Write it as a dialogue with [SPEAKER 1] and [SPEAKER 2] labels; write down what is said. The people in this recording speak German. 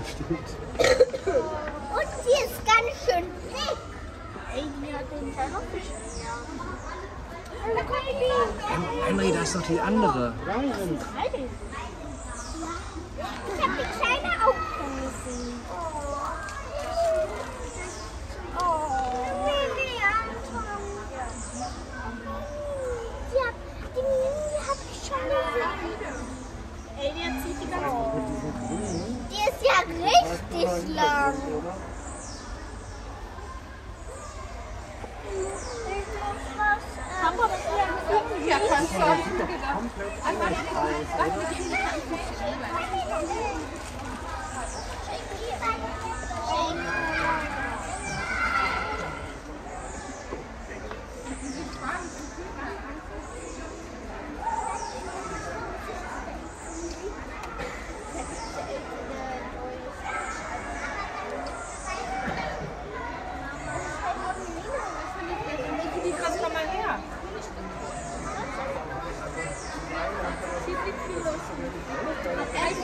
[SPEAKER 1] stimmt.
[SPEAKER 2] Und sie ist ganz schön dick.
[SPEAKER 3] Ey, die hat den Fall noch nicht.
[SPEAKER 4] Henry, da ist doch die andere.
[SPEAKER 1] Ryan.
[SPEAKER 2] Ich habe die kleine auch schon gesehen. Ja, die habe ich schon gesehen.
[SPEAKER 3] Ey, die hat sich die ganze
[SPEAKER 2] Die ist ja richtig lang.
[SPEAKER 3] Papa, was ist denn? Ja, kannst du auch. Die kannst du mal her. Sie fliegt viel los.